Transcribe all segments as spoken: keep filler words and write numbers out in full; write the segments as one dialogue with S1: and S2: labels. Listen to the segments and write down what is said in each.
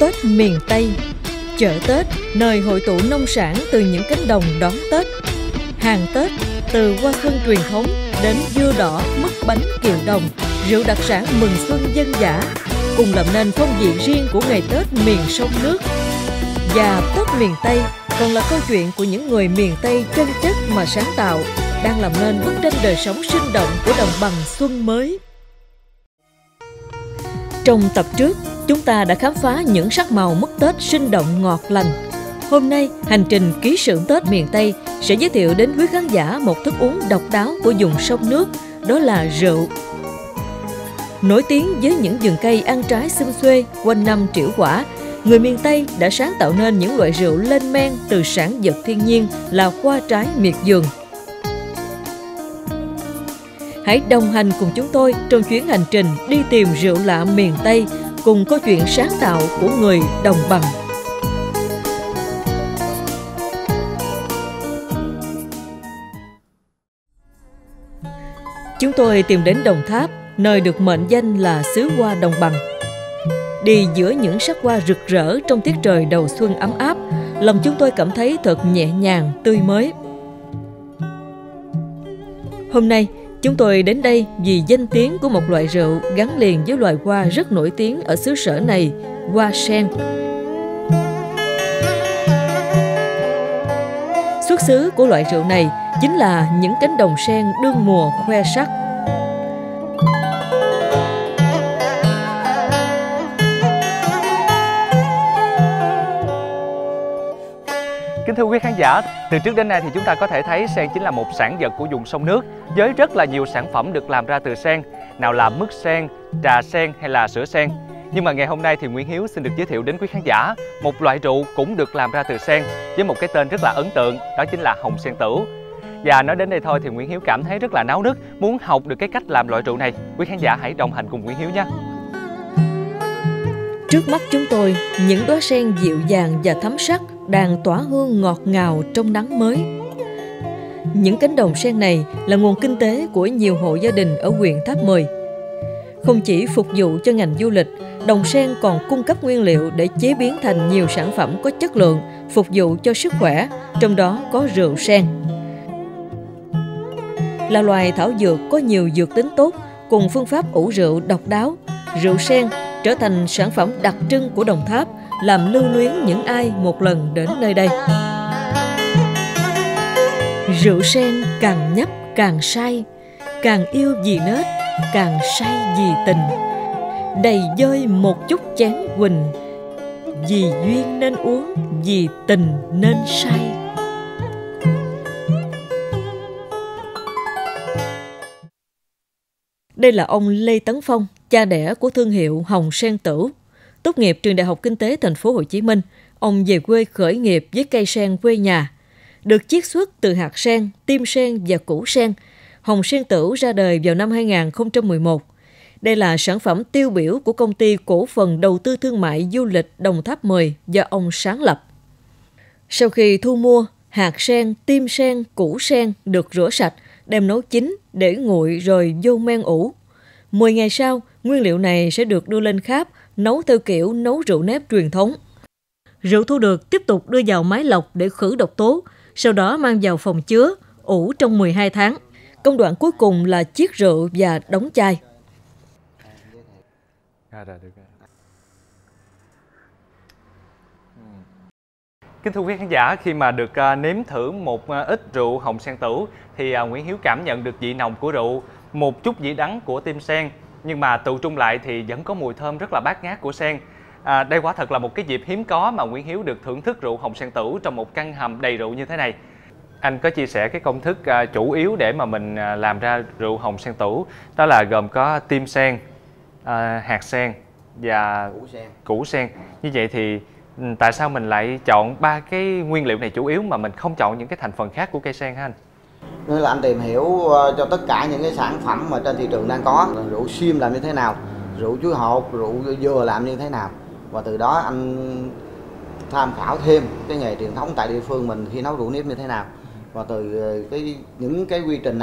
S1: Tết miền Tây, chợ Tết, nơi hội tụ nông sản từ những cánh đồng đón Tết. Hàng Tết, từ hoa xuân truyền thống đến dưa đỏ, mứt bánh kiệu đồng, rượu đặc sản mừng xuân dân dã, cùng làm nên phong vị riêng của ngày Tết miền sông nước. Và Tết miền Tây còn là câu chuyện của những người miền Tây chân chất mà sáng tạo, đang làm nên bức tranh đời sống sinh động của đồng bằng xuân mới. Trong tập trước, chúng ta đã khám phá những sắc màu mứt Tết sinh động ngọt lành. Hôm nay, hành trình ký sự Tết miền Tây sẽ giới thiệu đến quý khán giả một thức uống độc đáo của vùng sông nước, đó là rượu. Nổi tiếng với những vườn cây ăn trái xum xuê, quanh năm trĩu quả, người miền Tây đã sáng tạo nên những loại rượu lên men từ sản vật thiên nhiên là hoa trái miệt vườn. Hãy đồng hành cùng chúng tôi trong chuyến hành trình đi tìm rượu lạ miền Tây, cùng câu chuyện sáng tạo của người đồng bằng. Chúng tôi tìm đến Đồng Tháp, nơi được mệnh danh là xứ hoa đồng bằng. Đi giữa những sắc hoa rực rỡ trong tiết trời đầu xuân ấm áp, lòng chúng tôi cảm thấy thật nhẹ nhàng, tươi mới. Hôm nay, chúng tôi đến đây vì danh tiếng của một loại rượu gắn liền với loài hoa rất nổi tiếng ở xứ sở này, hoa sen. Xuất xứ của loại rượu này chính là những cánh đồng sen đương mùa khoe sắc.
S2: Kính thưa quý khán giả, từ trước đến nay thì chúng ta có thể thấy sen chính là một sản vật của vùng sông nước với rất là nhiều sản phẩm được làm ra từ sen, nào là mứt sen, trà sen hay là sữa sen. Nhưng mà ngày hôm nay thì Nguyễn Hiếu xin được giới thiệu đến quý khán giả một loại rượu cũng được làm ra từ sen với một cái tên rất là ấn tượng, đó chính là hồng sen tửu. Và nói đến đây thôi thì Nguyễn Hiếu cảm thấy rất là náo nức, muốn học được cái cách làm loại rượu này. Quý khán giả hãy đồng hành cùng Nguyễn Hiếu nhé.
S1: Trước mắt chúng tôi, những đóa sen dịu dàng và thấm sắc đang tỏa hương ngọt ngào trong nắng mới. Những cánh đồng sen này là nguồn kinh tế của nhiều hộ gia đình ở huyện Tháp Mười. Không chỉ phục vụ cho ngành du lịch, đồng sen còn cung cấp nguyên liệu để chế biến thành nhiều sản phẩm có chất lượng, phục vụ cho sức khỏe, trong đó có rượu sen. Là loài thảo dược có nhiều dược tính tốt, cùng phương pháp ủ rượu độc đáo, rượu sen trở thành sản phẩm đặc trưng của Đồng Tháp, làm lưu luyến những ai một lần đến nơi đây. Rượu sen càng nhấp càng say, càng yêu vì nết, càng say vì tình. Đầy vơi một chút chén huỳnh, vì duyên nên uống, vì tình nên say. Đây là ông Lê Tấn Phong, cha đẻ của thương hiệu hồng sen tửu. Tốt nghiệp trường Đại học Kinh tế Thành phố Hồ Chí Minh, ông về quê khởi nghiệp với cây sen quê nhà. Được chiết xuất từ hạt sen, tim sen và củ sen, hồng sen tửu ra đời vào năm hai nghìn không trăm mười một. Đây là sản phẩm tiêu biểu của công ty cổ phần đầu tư thương mại du lịch Đồng Tháp mười do ông sáng lập. Sau khi thu mua, hạt sen, tim sen, củ sen được rửa sạch, đem nấu chín, để nguội rồi vô men ủ. mười ngày sau, nguyên liệu này sẽ được đưa lên kháp, nấu theo kiểu nấu rượu nếp truyền thống. Rượu thu được tiếp tục đưa vào máy lọc để khử độc tố, sau đó mang vào phòng chứa, ủ trong mười hai tháng. Công đoạn cuối cùng là chiết rượu và đóng chai.
S2: Kính thưa quý khán giả, khi mà được uh, nếm thử một uh, ít rượu hồng sen tửu thì uh, Nguyễn Hiếu cảm nhận được vị nồng của rượu, một chút vị đắng của tim sen, nhưng mà tụ trung lại thì vẫn có mùi thơm rất là bát ngát của sen. À, đây quả thật là một cái dịp hiếm có mà Nguyễn Hiếu được thưởng thức rượu hồng sen tửu trong một căn hầm đầy rượu như thế này. Anh có chia sẻ cái công thức uh, chủ yếu để mà mình uh, làm ra rượu hồng sen tửu, đó là gồm có tim sen, uh, hạt sen và củ sen. củ sen. Như vậy thì tại sao mình lại chọn ba cái nguyên liệu này chủ yếu mà mình không chọn những cái thành phần khác của cây sen hả anh?
S3: Nên là anh tìm hiểu cho tất cả những cái sản phẩm mà trên thị trường đang có, rượu xiêm làm như thế nào, rượu chuối hột, rượu dừa làm như thế nào, và từ đó anh tham khảo thêm cái nghề truyền thống tại địa phương mình khi nấu rượu nếp như thế nào, và từ cái những cái quy trình này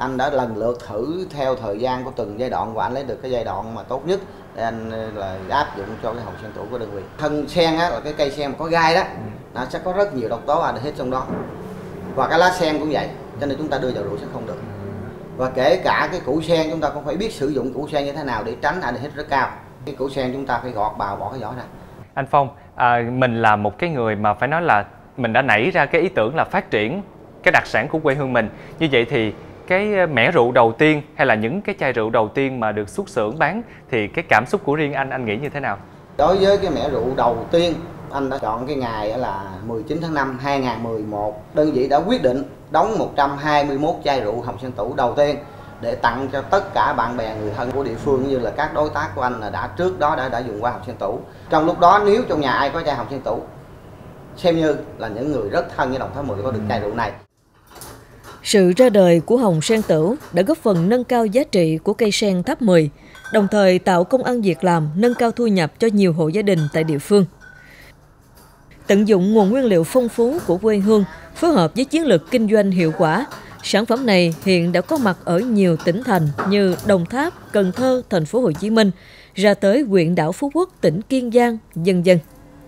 S3: Anh đã lần lượt thử theo thời gian của từng giai đoạn và anh lấy được cái giai đoạn mà tốt nhất để anh là áp dụng cho cái hồng sen tửu của đơn vị. Thân sen á, là cái cây sen mà có gai đó, nó sẽ có rất nhiều độc tố aldehyde trong đó. Và cái lá sen cũng vậy, cho nên chúng ta đưa vào rượu sẽ không được. Và kể cả cái củ sen chúng ta cũng phải biết sử dụng củ sen như thế nào để tránh aldehyde rất cao. Cái củ sen chúng ta phải gọt bào, bỏ cái vỏ ra.
S2: Anh Phong, à, mình là một cái người mà phải nói là mình đã nảy ra cái ý tưởng là phát triển cái đặc sản của quê hương mình. Như vậy thì cái mẻ rượu đầu tiên hay là những cái chai rượu đầu tiên mà được xuất xưởng bán thì cái cảm xúc của riêng anh anh nghĩ như thế nào?
S3: Đối với cái mẻ rượu đầu tiên, anh đã chọn cái ngày là mười chín tháng năm hai nghìn không trăm mười một. Đơn vị đã quyết định đóng một trăm hai mươi mốt chai rượu hồng sen tửu đầu tiên để tặng cho tất cả bạn bè người thân của địa phương, như là các đối tác của anh là đã trước đó đã đã dùng qua hồng sen tửu. Trong lúc đó nếu trong nhà ai có chai hồng sen tửu, xem như là những người rất thân với Đồng Tháp mười có được chai rượu này.
S1: Sự ra đời của hồng sen tửu đã góp phần nâng cao giá trị của cây sen Tháp mười, đồng thời tạo công ăn việc làm, nâng cao thu nhập cho nhiều hộ gia đình tại địa phương. Tận dụng nguồn nguyên liệu phong phú của quê hương, phối hợp với chiến lược kinh doanh hiệu quả, sản phẩm này hiện đã có mặt ở nhiều tỉnh thành như Đồng Tháp, Cần Thơ, Thành phố Hồ Chí Minh, ra tới huyện đảo Phú Quốc, tỉnh Kiên Giang, vân vân.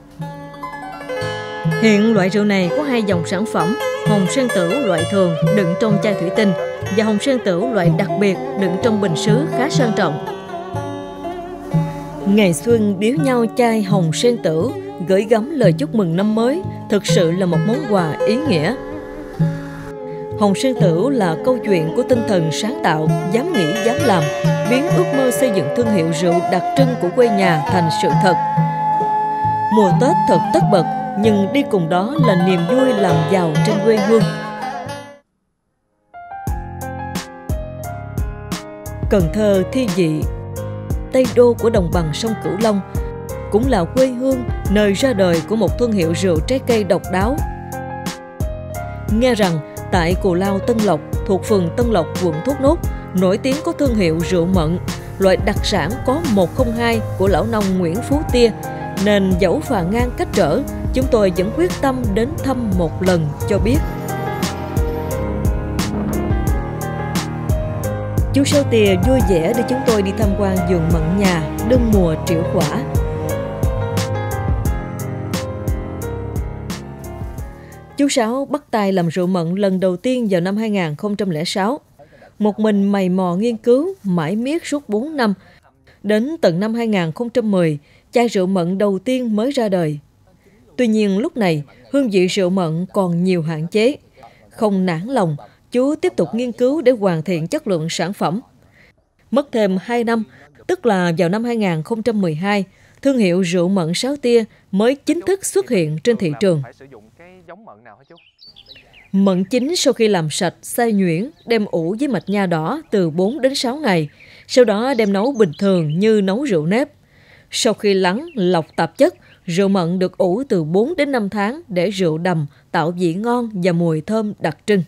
S1: Hiện loại rượu này có hai dòng sản phẩm: hồng sen tửu loại thường đựng trong chai thủy tinh và hồng sen tửu loại đặc biệt đựng trong bình sứ khá sang trọng. Ngày xuân biếu nhau chai hồng sen tửu, gửi gắm lời chúc mừng năm mới, thực sự là một món quà ý nghĩa. Hồng sen tửu là câu chuyện của tinh thần sáng tạo, dám nghĩ dám làm, biến ước mơ xây dựng thương hiệu rượu đặc trưng của quê nhà thành sự thật. Mùa Tết thật tất bật, nhưng đi cùng đó là niềm vui làm giàu trên quê hương. Cần Thơ thi vị, Tây đô của đồng bằng sông Cửu Long, cũng là quê hương nơi ra đời của một thương hiệu rượu trái cây độc đáo. Nghe rằng tại Cù Lao Tân Lộc thuộc phường Tân Lộc, quận Thốt Nốt, nổi tiếng có thương hiệu rượu mận, loại đặc sản có một không hai của lão nông Nguyễn Phú Tia, nên dẫu phà ngang cách trở, chúng tôi vẫn quyết tâm đến thăm một lần cho biết. Chú Sáu Tia vui vẻ để chúng tôi đi tham quan vườn mận nhà, đương mùa triệu quả. Chú Sáu bắt tay làm rượu mận lần đầu tiên vào năm hai nghìn không trăm lẻ sáu. Một mình mày mò nghiên cứu, mãi miết suốt bốn năm. Đến tận năm hai nghìn không trăm mười, chai rượu mận đầu tiên mới ra đời. Tuy nhiên lúc này, hương vị rượu mận còn nhiều hạn chế. Không nản lòng, chú tiếp tục nghiên cứu để hoàn thiện chất lượng sản phẩm. Mất thêm hai năm, tức là vào năm hai nghìn không trăm mười hai, thương hiệu rượu mận Sáu Tia mới chính thức xuất hiện trên thị trường. Mận chín sau khi làm sạch, xay nhuyễn, đem ủ với mạch nha đỏ từ bốn đến sáu ngày, sau đó đem nấu bình thường như nấu rượu nếp. Sau khi lắng, lọc tạp chất, rượu mận được ủ từ bốn đến năm tháng để rượu đầm, tạo vị ngon và mùi thơm đặc trưng.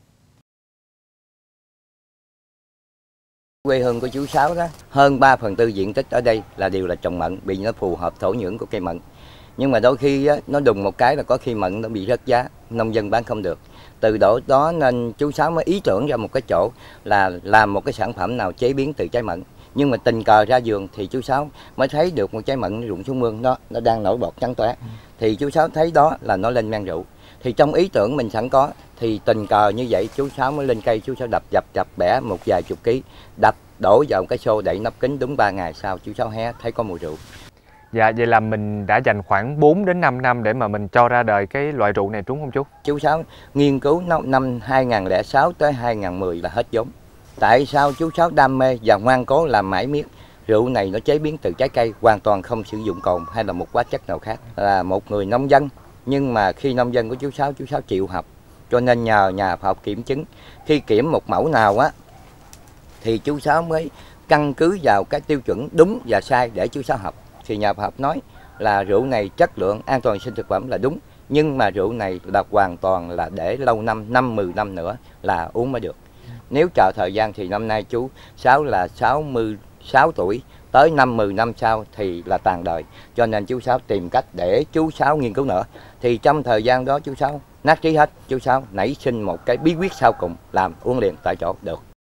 S4: Quê hương của chú Sáu đó, hơn ba phần tư diện tích ở đây là đều là trồng mận, vì nó phù hợp thổ nhưỡng của cây mận. Nhưng mà đôi khi á, nó đùng một cái là có khi mận nó bị rớt giá, nông dân bán không được. Từ đó, đó nên chú Sáu mới ý tưởng ra một cái chỗ là làm một cái sản phẩm nào chế biến từ trái mận. Nhưng mà tình cờ ra vườn thì chú Sáu mới thấy được một trái mận nó rụng xuống mương, nó nó đang nổi bọt trắng toát. Thì chú Sáu thấy đó là nó lên men rượu. Thì trong ý tưởng mình sẵn có, thì tình cờ như vậy chú Sáu mới lên cây, chú Sáu đập dập dập bẻ một vài chục ký, đập đổ vào cái xô đậy nắp kính, đúng ba ngày sau chú Sáu hé thấy có mùi rượu.
S2: Dạ, vậy là mình đã dành khoảng bốn đến năm năm để mà mình cho ra đời cái loại rượu này, đúng không chú?
S4: Chú Sáu nghiên cứu năm hai nghìn không trăm lẻ sáu tới hai nghìn không trăm mười là hết vốn. Tại sao chú Sáu đam mê và ngoan cố làm mãi miết? Rượu này nó chế biến từ trái cây, hoàn toàn không sử dụng cồn hay là một hóa chất nào khác. Là một người nông dân, nhưng mà khi nông dân của chú Sáu, chú Sáu chịu học, cho nên nhờ nhà khoa học kiểm chứng. Khi kiểm một mẫu nào á, thì chú Sáu mới căn cứ vào cái tiêu chuẩn đúng và sai để chú Sáu học. Thì nhà khoa học nói là rượu này chất lượng an toàn sinh thực phẩm là đúng, nhưng mà rượu này là hoàn toàn là để lâu năm, năm mười năm nữa là uống mới được. Nếu chờ thời gian thì năm nay chú Sáu là sáu mươi sáu tuổi, tới năm mười năm sau thì là tàn đời. Cho nên chú Sáu tìm cách để chú Sáu nghiên cứu nữa. Thì trong thời gian đó chú Sáu nát trí hết, chú Sáu nảy sinh một cái bí quyết sau cùng, làm uống liền tại chỗ được.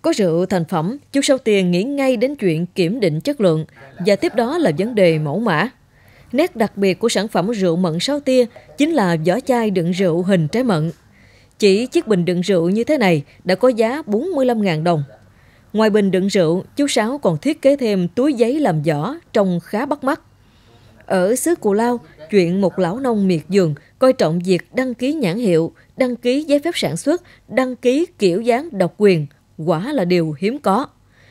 S1: Có rượu thành phẩm, chú Sáu Tia nghĩ ngay đến chuyện kiểm định chất lượng và tiếp đó là vấn đề mẫu mã. Nét đặc biệt của sản phẩm rượu mận Sáu Tia chính là vỏ chai đựng rượu hình trái mận. Chỉ chiếc bình đựng rượu như thế này đã có giá bốn mươi lăm nghìn đồng. Ngoài bình đựng rượu, chú Sáu còn thiết kế thêm túi giấy làm vỏ trông khá bắt mắt. Ở xứ Cù Lao, chuyện một lão nông miệt vườn coi trọng việc đăng ký nhãn hiệu, đăng ký giấy phép sản xuất, đăng ký kiểu dáng độc quyền, quả là điều hiếm có.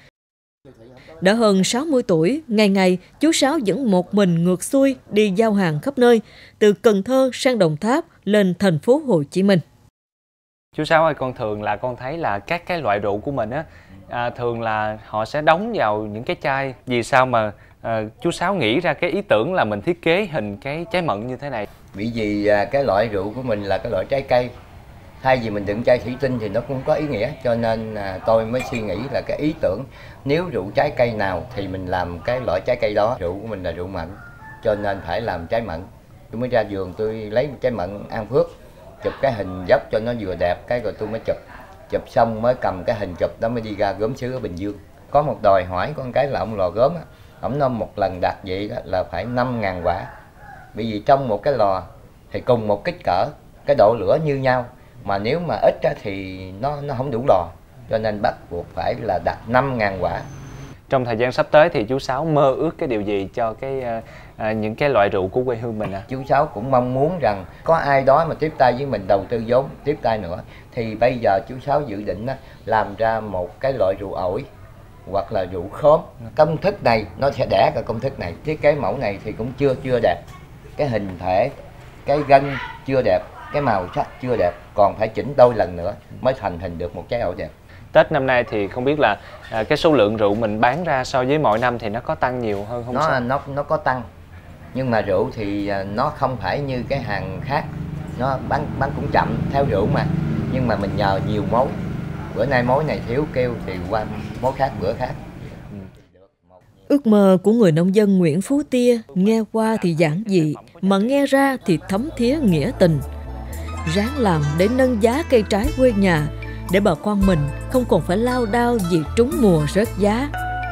S1: Đã hơn sáu mươi tuổi, ngày ngày chú Sáu vẫn một mình ngược xuôi đi giao hàng khắp nơi, từ Cần Thơ sang Đồng Tháp lên thành phố Hồ Chí Minh.
S2: Chú Sáu ơi, con thường là con thấy là các cái loại rượu của mình á, à, thường là họ sẽ đóng vào những cái chai. Vì sao mà à, chú Sáu nghĩ ra cái ý tưởng là mình thiết kế hình cái trái mận như thế này?
S4: Bởi vì à, cái loại rượu của mình là cái loại trái cây. Thay vì mình đựng chai thủy tinh thì nó cũng có ý nghĩa, cho nên à, tôi mới suy nghĩ là cái ý tưởng nếu rượu trái cây nào thì mình làm cái loại trái cây đó. Rượu của mình là rượu mận, cho nên phải làm trái mận. Tôi mới ra vườn tôi lấy trái mận An Phước, chụp cái hình dốc cho nó vừa đẹp, cái rồi tôi mới chụp. Chụp xong mới cầm cái hình chụp đó mới đi ra gốm sứ ở Bình Dương. Có một đòi hỏi con cái là ông lò gốm á, ổng nói một lần đặt vậy đó là phải năm ngàn quả. Bởi vì trong một cái lò thì cùng một kích cỡ, cái độ lửa như nhau, mà nếu mà ít á thì nó nó không đủ lò, cho nên bắt buộc phải là đặt năm ngàn quả.
S2: Trong thời gian sắp tới thì chú Sáu mơ ước cái điều gì cho cái à, những cái loại rượu của quê hương mình ạ? À?
S4: Chú Sáu cũng mong muốn rằng có ai đó mà tiếp tay với mình đầu tư vốn, tiếp tay nữa, thì bây giờ chú Sáu dự định á, làm ra một cái loại rượu ổi hoặc là rượu khóm. Công thức này nó sẽ đẻ cả công thức này. Thiết kế mẫu này thì cũng chưa chưa đẹp, cái hình thể, cái gân chưa đẹp, cái màu sắc chưa đẹp, còn phải chỉnh đôi lần nữa mới thành hình được một trái ổi đẹp.
S2: Tết năm nay thì không biết là à, cái số lượng rượu mình bán ra so với mọi năm thì nó có tăng nhiều hơn không?
S4: Nó
S2: sao?
S4: nó nó có tăng, nhưng mà rượu thì nó không phải như cái hàng khác, nó bán bán cũng chậm theo rượu mà, nhưng mà mình nhờ nhiều mối. Bữa nay mối này thiếu kêu thì qua mối khác bữa khác.
S1: Ước mơ của người nông dân Nguyễn Phú Tia nghe qua thì giản dị, mà nghe ra thì thấm thía nghĩa tình. Ráng làm để nâng giá cây trái quê nhà, để bà con mình không còn phải lao đao vì trúng mùa rớt giá.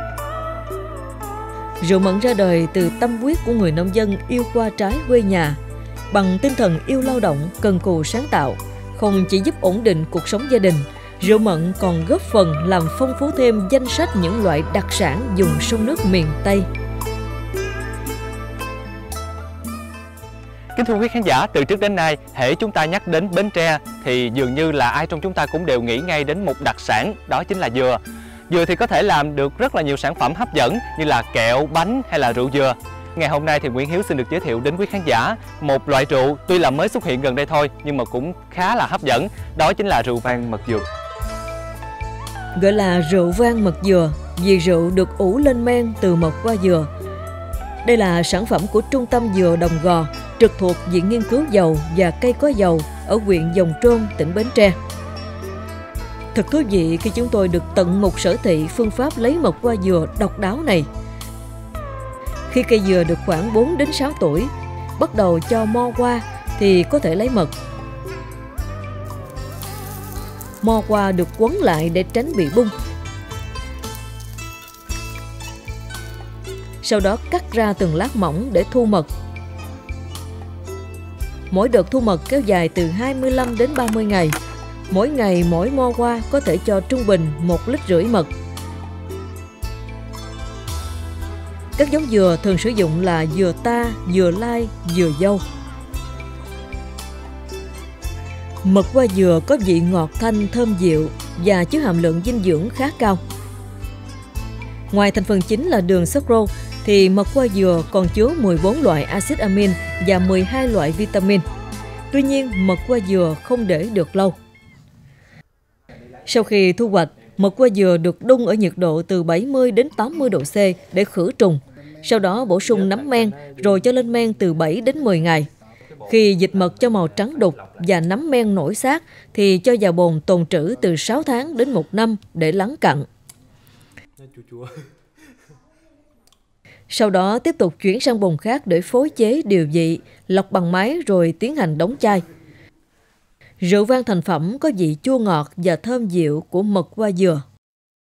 S1: Rượu mận ra đời từ tâm huyết của người nông dân yêu qua trái quê nhà. Bằng tinh thần yêu lao động, cần cù sáng tạo, không chỉ giúp ổn định cuộc sống gia đình, rượu mận còn góp phần làm phong phú thêm danh sách những loại đặc sản vùng sông nước miền Tây.
S2: Kính thưa quý khán giả, từ trước đến nay, hễ chúng ta nhắc đến Bến Tre thì dường như là ai trong chúng ta cũng đều nghĩ ngay đến một đặc sản, đó chính là dừa. Dừa thì có thể làm được rất là nhiều sản phẩm hấp dẫn như là kẹo, bánh hay là rượu dừa. Ngày hôm nay thì Nguyễn Hiếu xin được giới thiệu đến quý khán giả một loại rượu tuy là mới xuất hiện gần đây thôi nhưng mà cũng khá là hấp dẫn, đó chính là rượu vang mật dừa.
S1: Gọi là rượu vang mật dừa vì rượu được ủ lên men từ mật qua dừa. Đây là sản phẩm của Trung tâm Dừa Đồng Gò, trực thuộc Viện Nghiên cứu Dầu và Cây có Dầu ở huyện Giồng Trôm, tỉnh Bến Tre. Thật thú vị khi chúng tôi được tận mục sở thị phương pháp lấy mật qua dừa độc đáo này. Khi cây dừa được khoảng bốn đến sáu tuổi, bắt đầu cho mo qua thì có thể lấy mật. Mo qua được quấn lại để tránh bị bung. Sau đó cắt ra từng lát mỏng để thu mật. Mỗi đợt thu mật kéo dài từ hai mươi lăm đến ba mươi ngày. Mỗi ngày mỗi mo qua có thể cho trung bình một lít rưỡi mật. Các giống dừa thường sử dụng là dừa ta, dừa lai, dừa dâu. Mật qua dừa có vị ngọt thanh thơm dịu và chứa hàm lượng dinh dưỡng khá cao. Ngoài thành phần chính là đường sucrose thì mật qua dừa còn chứa mười bốn loại axit amin và mười hai loại vitamin. Tuy nhiên, mật qua dừa không để được lâu. Sau khi thu hoạch, mật qua dừa được đun ở nhiệt độ từ bảy mươi đến tám mươi độ C để khử trùng. Sau đó bổ sung nấm men rồi cho lên men từ bảy đến mười ngày. Khi dịch mật cho màu trắng đục và nấm men nổi xác thì cho vào bồn tồn trữ từ sáu tháng đến một năm để lắng cặn. Sau đó tiếp tục chuyển sang bồn khác để phối chế điều vị, lọc bằng máy rồi tiến hành đóng chai. Rượu vang thành phẩm có vị chua ngọt và thơm dịu của mật qua dừa.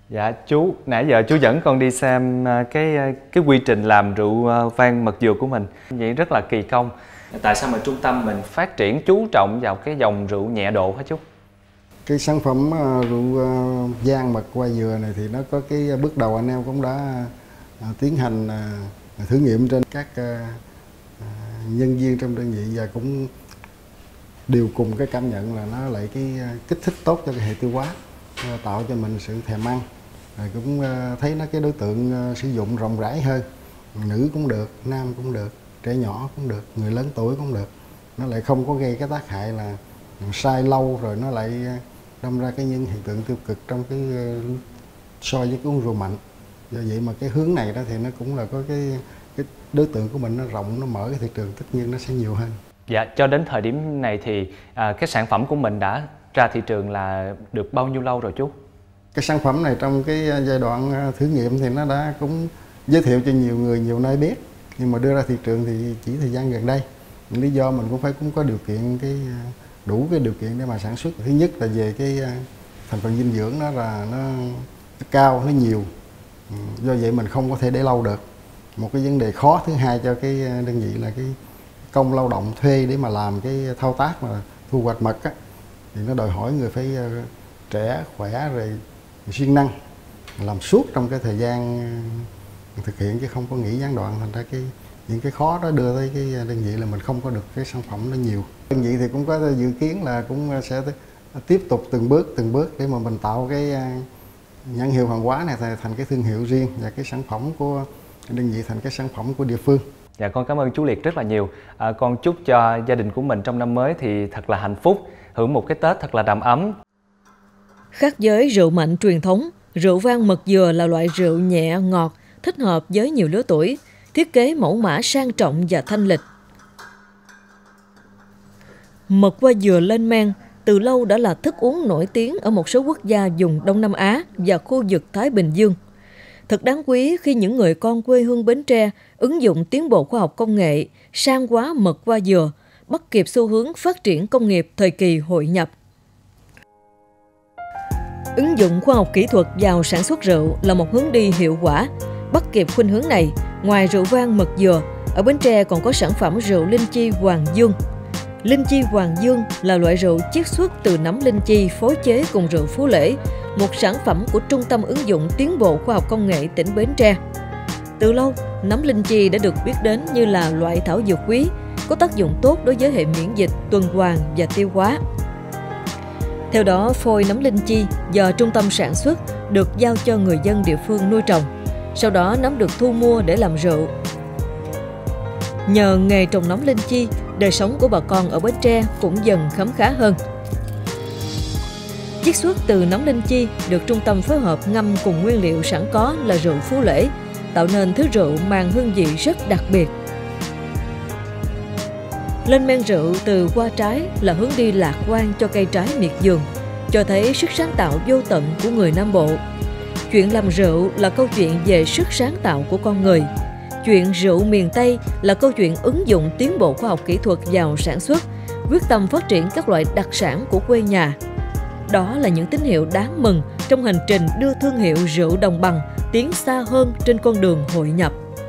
S2: Dạ chú, nãy giờ chú dẫn con đi xem cái cái quy trình làm rượu vang mật dừa của mình. Vậy rất là kỳ công. Tại sao mà trung tâm mình phát triển chú trọng vào cái dòng rượu nhẹ độ hả chú?
S5: Cái sản phẩm rượu vang mật qua dừa này thì nó có cái bước đầu anh em cũng đã tiến hành thử nghiệm trên các nhân viên trong đơn vị và cũng đều cùng cái cảm nhận là nó lại cái kích thích tốt cho cái hệ tiêu hóa, tạo cho mình sự thèm ăn. Rồi cũng thấy nó cái đối tượng sử dụng rộng rãi hơn, nữ cũng được, nam cũng được, trẻ nhỏ cũng được, người lớn tuổi cũng được. Nó lại không có gây cái tác hại là sai lâu rồi nó lại đâm ra cái những hiện tượng tiêu cực trong cái so với cái uống rượu mạnh. Do vậy mà cái hướng này đó thì nó cũng là có cái cái đối tượng của mình nó rộng, nó mở cái thị trường, tất nhiên nó sẽ nhiều hơn.
S2: Dạ, cho đến thời điểm này thì à, cái sản phẩm của mình đã ra thị trường là được bao nhiêu lâu rồi chú?
S5: Cái sản phẩm này trong cái giai đoạn thử nghiệm thì nó đã cũng giới thiệu cho nhiều người, nhiều nơi biết. Nhưng mà đưa ra thị trường thì chỉ thời gian gần đây. Lý do mình cũng phải cũng có điều kiện, cái đủ cái điều kiện để mà sản xuất. Thứ nhất là về cái thành phần dinh dưỡng nó là nó, nó cao, nó nhiều. Do vậy mình không có thể để lâu được. Một cái vấn đề khó thứ hai cho cái đơn vị là cái công lao động thuê để mà làm cái thao tác mà thu hoạch mật á, thì nó đòi hỏi người phải trẻ, khỏe rồi siêng năng, làm suốt trong cái thời gian thực hiện chứ không có nghỉ gián đoạn. Thành ra cái những cái khó đó đưa tới cái đơn vị là mình không có được cái sản phẩm nó nhiều. Đơn vị thì cũng có dự kiến là cũng sẽ tiếp tục từng bước từng bước để mà mình tạo cái nhãn hiệu hàng hóa này thành cái thương hiệu riêng và cái sản phẩm của đơn vị thành cái sản phẩm của địa phương.
S2: Dạ con cảm ơn chú Liệt rất là nhiều. À, con chúc cho gia đình của mình trong năm mới thì thật là hạnh phúc, hưởng một cái Tết thật là đầm ấm.
S1: Khác với rượu mạnh truyền thống, rượu vang mật dừa là loại rượu nhẹ ngọt, thích hợp với nhiều lứa tuổi, thiết kế mẫu mã sang trọng và thanh lịch. Mật qua dừa lên men từ lâu đã là thức uống nổi tiếng ở một số quốc gia vùng Đông Nam Á và khu vực Thái Bình Dương. Thật đáng quý khi những người con quê hương Bến Tre ứng dụng tiến bộ khoa học công nghệ, sang hóa mật qua dừa, bắt kịp xu hướng phát triển công nghiệp thời kỳ hội nhập. Ứng dụng khoa học kỹ thuật vào sản xuất rượu là một hướng đi hiệu quả. Bắt kịp khuynh hướng này, ngoài rượu vang mật dừa, ở Bến Tre còn có sản phẩm rượu linh chi Hoàng Dương. Linh chi Hoàng Dương là loại rượu chiết xuất từ nấm linh chi phối chế cùng rượu Phú Lễ, một sản phẩm của Trung tâm ứng dụng tiến bộ khoa học công nghệ tỉnh Bến Tre. Từ lâu, nấm linh chi đã được biết đến như là loại thảo dược quý, có tác dụng tốt đối với hệ miễn dịch, tuần hoàn và tiêu hóa. Theo đó, phôi nấm linh chi do trung tâm sản xuất được giao cho người dân địa phương nuôi trồng. Sau đó nấm được thu mua để làm rượu. Nhờ nghề trồng nấm linh chi, đời sống của bà con ở Bến Tre cũng dần khấm khá hơn. Chiết xuất từ nấm linh chi được trung tâm phối hợp ngâm cùng nguyên liệu sẵn có là rượu Phú Lễ, tạo nên thứ rượu mang hương vị rất đặc biệt. Lên men rượu từ hoa trái là hướng đi lạc quan cho cây trái miệt vườn, cho thấy sức sáng tạo vô tận của người Nam Bộ. Chuyện làm rượu là câu chuyện về sức sáng tạo của con người. Chuyện rượu miền Tây là câu chuyện ứng dụng tiến bộ khoa học kỹ thuật vào sản xuất, quyết tâm phát triển các loại đặc sản của quê nhà. Đó là những tín hiệu đáng mừng trong hành trình đưa thương hiệu rượu đồng bằng tiến xa hơn trên con đường hội nhập.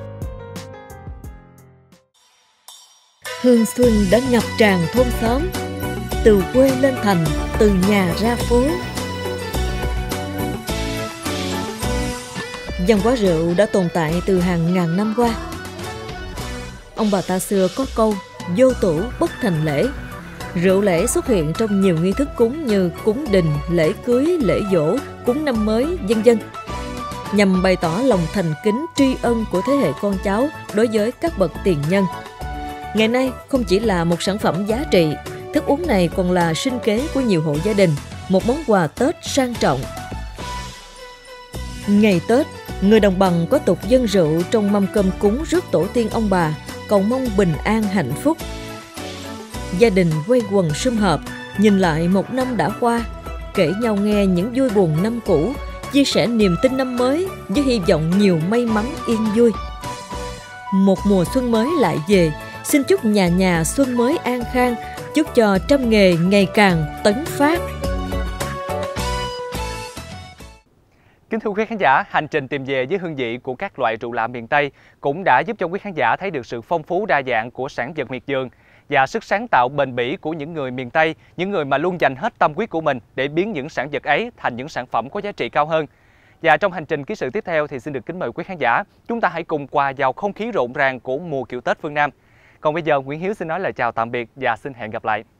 S1: Hương xuân đã ngập tràn thôn xóm, từ quê lên thành, từ nhà ra phố. Văn hóa rượu đã tồn tại từ hàng ngàn năm qua. Ông bà ta xưa có câu vô tủ bất thành lễ. Rượu lễ xuất hiện trong nhiều nghi thức cúng như cúng đình, lễ cưới, lễ giỗ, cúng năm mới, vân vân, nhằm bày tỏ lòng thành kính tri ân của thế hệ con cháu đối với các bậc tiền nhân. Ngày nay không chỉ là một sản phẩm giá trị, thức uống này còn là sinh kế của nhiều hộ gia đình, một món quà Tết sang trọng. Ngày Tết, người đồng bằng có tục dâng rượu trong mâm cơm cúng rước tổ tiên ông bà, cầu mong bình an hạnh phúc. Gia đình quây quần sum họp, nhìn lại một năm đã qua, kể nhau nghe những vui buồn năm cũ, chia sẻ niềm tin năm mới với hy vọng nhiều may mắn yên vui. Một mùa xuân mới lại về, xin chúc nhà nhà xuân mới an khang, chúc cho trăm nghề ngày càng tấn phát.
S2: Kính thưa quý khán giả, hành trình tìm về với hương vị của các loại rượu lạ miền Tây cũng đã giúp cho quý khán giả thấy được sự phong phú đa dạng của sản vật miệt vườn và sức sáng tạo bền bỉ của những người miền Tây, những người mà luôn dành hết tâm huyết của mình để biến những sản vật ấy thành những sản phẩm có giá trị cao hơn. Và trong hành trình ký sự tiếp theo thì xin được kính mời quý khán giả, chúng ta hãy cùng hòa vào không khí rộn ràng của mùa Kiệu Tết phương Nam. Còn bây giờ, Nguyễn Hiếu xin nói lời chào tạm biệt và xin hẹn gặp lại.